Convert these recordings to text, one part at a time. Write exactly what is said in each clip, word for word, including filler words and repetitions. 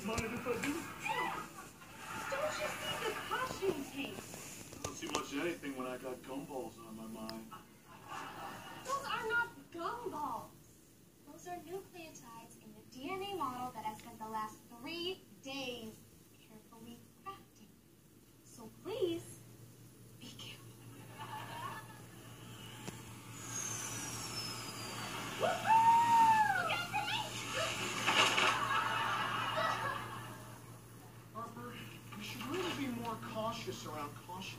Mind if I do? Don't you see the costume tape? I don't see much of anything when I got gumballs on my mind. Those are not gumballs. Those are nucleotides in the D N A model that I spent the last three days carefully crafting. So please, be careful. Harper, we should really be more cautious around caution.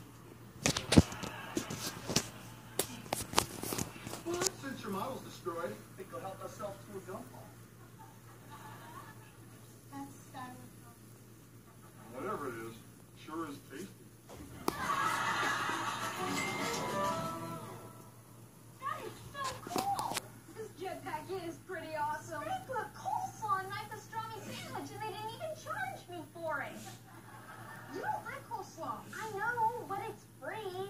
Well, since your model's destroyed, I think we'll help ourselves to a gumball. That's styrofoam. Whatever it is, sure is tasty. That is so cool! This jetpack is pretty awesome. They put coleslaw on my pastrami sandwich and they didn't even charge me for it. You don't like coleslaw. I know, but it's free.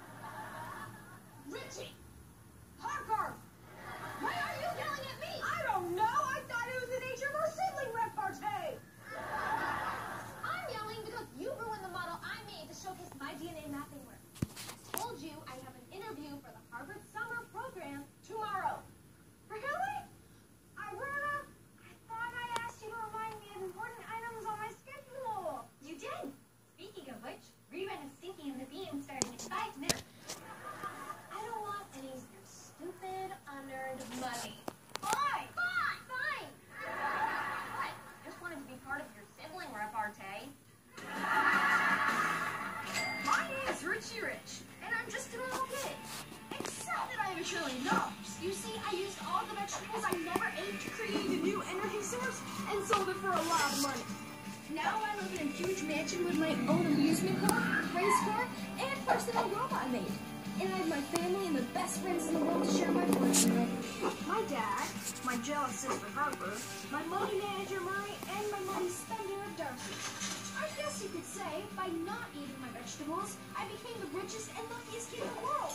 Richie! Harper! Why are you yelling at me? I don't know. I thought it was an H M R sibling repartee. I'm yelling because you ruined the model I made to showcase my D N A mapping work. I told you I have an interview for the Harvard Summer Program tomorrow. Really? Irona, I thought I asked you to remind me of important items on my schedule. You did. Speaking of which, rerun of Stinky and the Bean starting in five minutes. I don't want any of your stupid, unearned money. Fine! Fine! Fine! What? Just wanted to be part of your sibling repartee. My name's Richie Rich, and I'm just a little kid. Except that I have a trillion dollars. You see, I used all the vegetables I never ate to create a new energy source and sold it for a lot of money. Now I live in a huge mansion with my own amusement park, race car, and personal robot maid. And I have my family and the best friends in the world to share my fortune with. My dad, my jealous sister Harper, my money manager Murray, and my money spender Darcy. I guess you could say, by not eating my vegetables, I became the richest and luckiest kid in the world.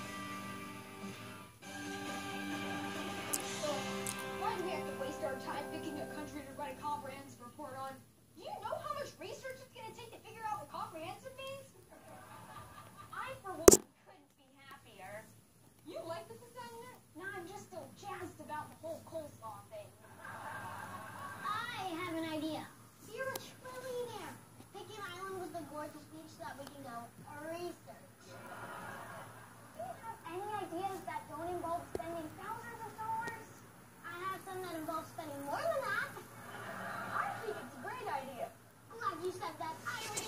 So, why do we have to waste our time picking a country to write a comprehensive report on? Do you know how much research it's going to take to figure out what comprehensive means? I, for one, couldn't be happier. You like this assignment? No, I'm just so jazzed about the whole coleslaw thing. I have an idea. You're a trillionaire. Pick an island with a gorgeous beach so that we can go research. Do you have any ideas that don't involve spending thousands of dollars? I have some that involve spending more than that. I think it's a great idea. I'm glad you said that. I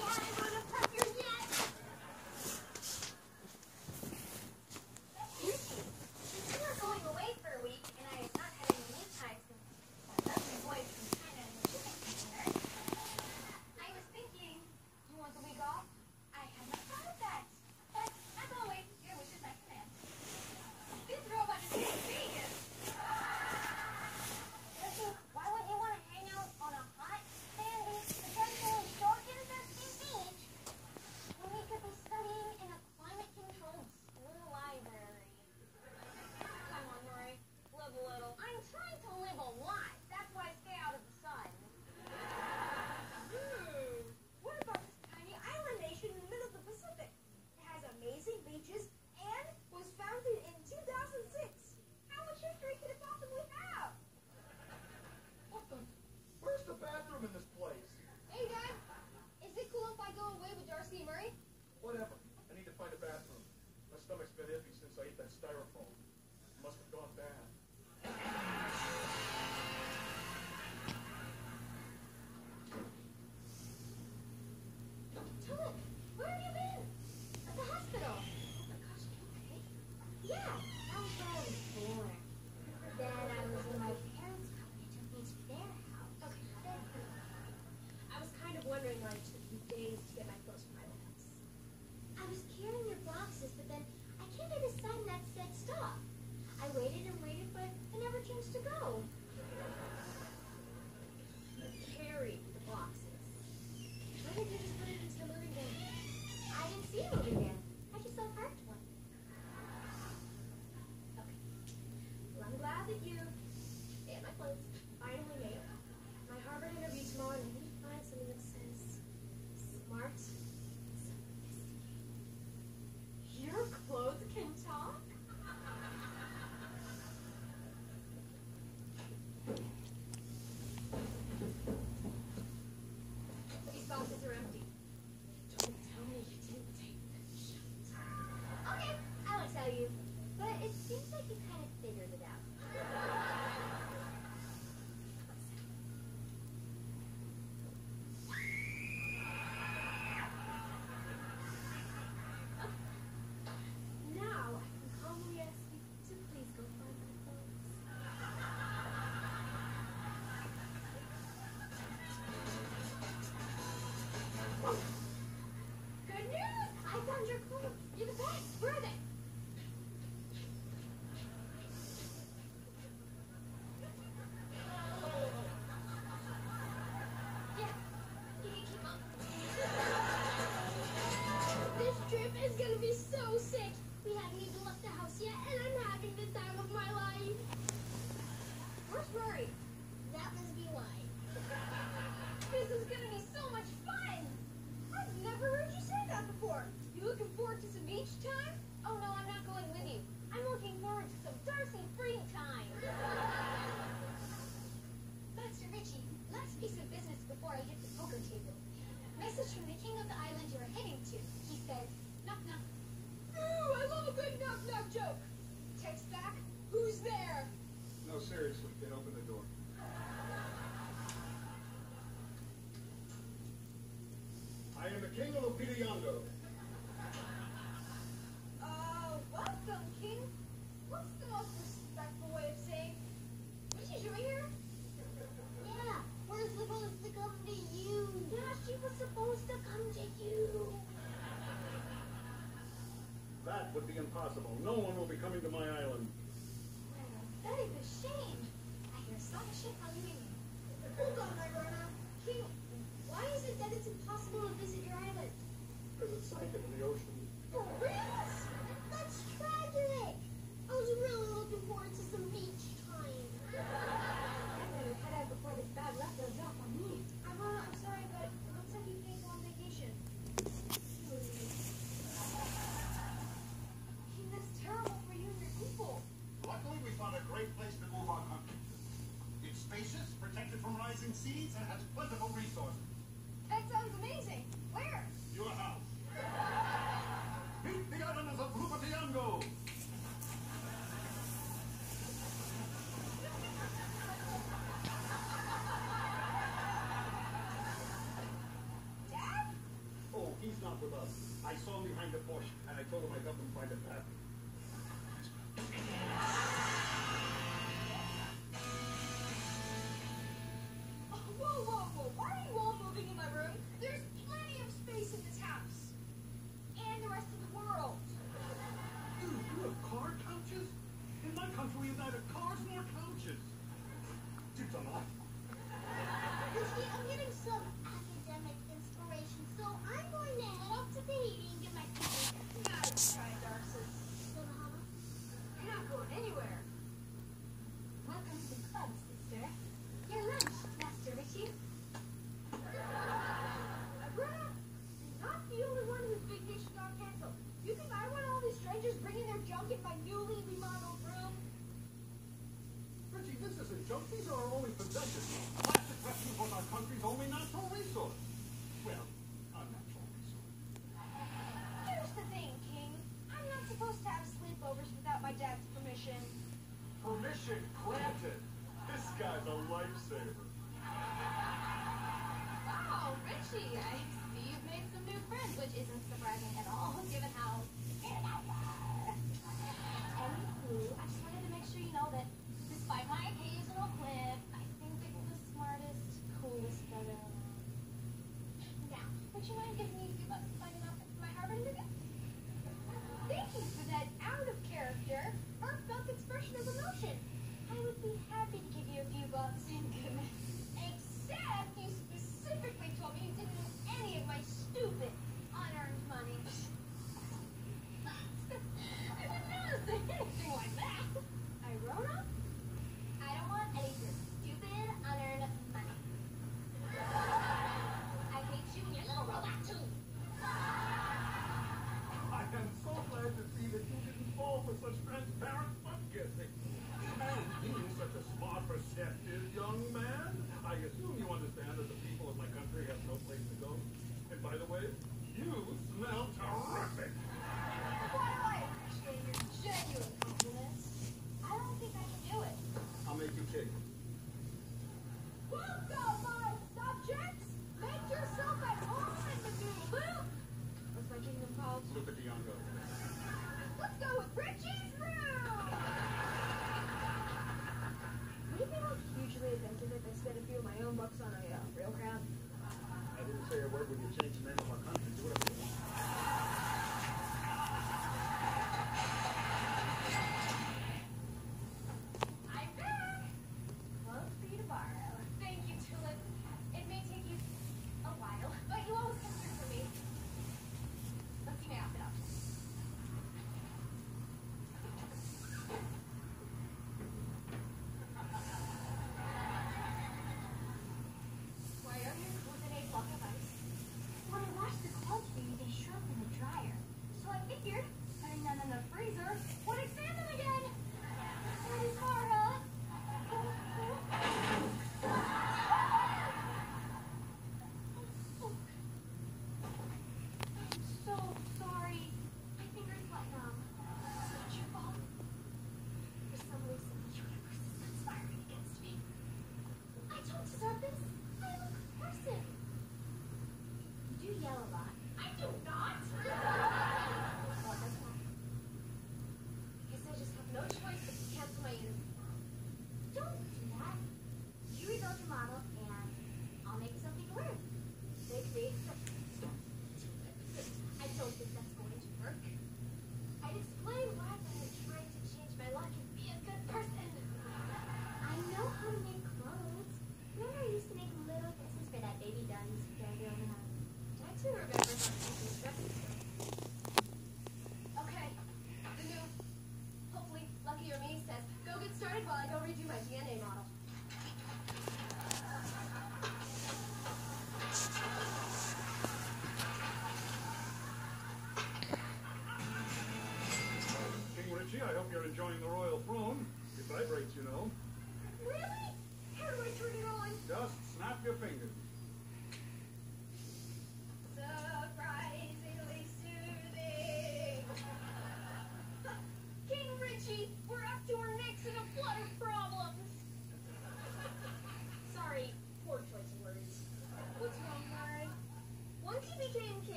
so sick. We haven't even left the house yet, and I'm having the time of my life. Where's Murray? That must be why. This is gonna be so much fun. I've never heard you say that before. You looking forward to some beach time? Oh no, I'm not going with you. I'm looking forward to some Darcy free time. Master Richie, last piece of business before I hit the poker table. Message from the king of the island you're heading to. He says, knock knock. Ooh, I love a good knock knock joke. Text back, who's there? No, seriously, kid, open the door. I am the king of Lupita Nyong'o. Uh, welcome, king. What's the most respectful way of saying, Richie's right here? Yeah, we're supposed to come to you. Yeah, she was supposed to come to you. That would be impossible. No one will be coming to my island. That is a shame. I hear some shit on you. Hold on, my runner. King, why is it that it's impossible to visit your island? Because it sank into the ocean. For real? That's tragic. I was really looking forward to some beach time. I better head out before this bad luck goes off on me. I'm, uh, I'm sorry, but it looks like you can't go on vacation. King, that's terrible for you and your people. Luckily, we found a great place to move our country. It's spacious, protected from rising seas, and has plentiful resources. That sounds amazing. Where? Your house. Meet the islanders of Lupita Nyong'o. Dad? Oh, he's not with us. I saw him behind the bush, and I told him I'd help him find a path. Whoa, whoa, whoa. Why are you all moving in my room? There's plenty of space in this house. And the rest of the world. Dude, you have car couches? In my country, we have neither cars nor couches. It's a lot. You see, I'm getting some academic inspiration, so I'm going to head up to Tahiti and get my thesis. Nice try, Darcy. To the Bahamas? You're not going anywhere. Welcome to the club, sister. Your lunch, Master Richie. Brother, you're not the only one whose vacation got canceled. You think I want all these strangers bringing their junk in my newly remodeled room? Richie, this isn't junk. These are our only possessions. Plastic refuse was our country's only natural resource. Well, unnatural resource. Here's the thing, King. I'm not supposed to have sleepovers without my dad's permission. Permission granted. This guy's a lifesaver. Wow, Richie, I see you've made some new friends, which isn't surprising at all, given how... Anywho, I just wanted to make sure you know that despite my occasional quip, I think that you're the smartest, coolest brother alive. Now, would you mind giving me a few bucks to sign up for my Harvard interview? Thank you for that out-of-character, heartfelt expression of emotion. I would be happy to give you a few bucks in goodness. Except you specifically told me you didn't use any of my stupid, unearned money. I would never say anything like that. Irona? I don't want any of your stupid, unearned money. I hate you and your little robot too.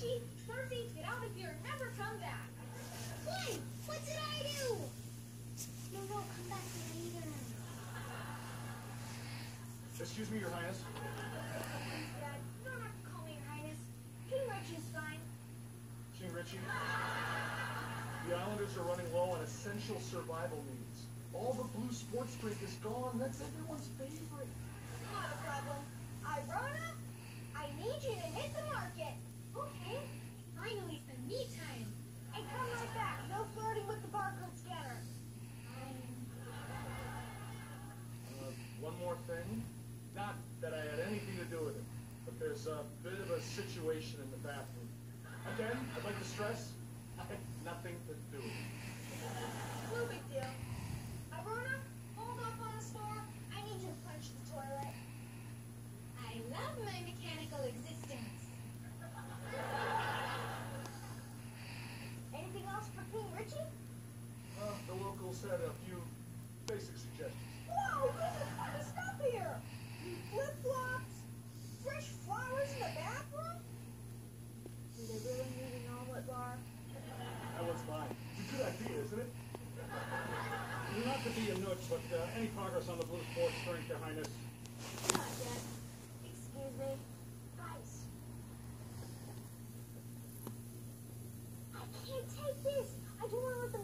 Richie, Cersei, get out of here and never come back. Wait, what did I do? No, no, come back later. Excuse me, Your Highness. Dad, you don't have to call me Your Highness. King Richie's fine. King Richie, the Islanders are running low on essential survival needs. All the blue sports drink is gone. That's everyone's favorite. Not a problem. Irona, I need you to hit the market. Okay. Finally, some me time. And come right back. No flirting with the barcode scanner. Uh, one more thing. Not that I had anything to do with it, but there's a bit of a situation in the bathroom. Again, I'd like to stress, I had nothing to do with it. No big deal. Irona, hold up on the store. I need you to punch the toilet. I love my mechanical existence. Anything else for King Richie? Uh, the locals had a few basic suggestions. Whoa, this is kind of stuff here. Flip-flops, fresh flowers in the bathroom. Do they really need an omelet bar? That one's fine. It's a good idea, isn't it? Not to be a nook, but uh, any progress on the blue sports drink, Your Highness? Not yet. Excuse me. Guys. I can't take this. I don't want to let them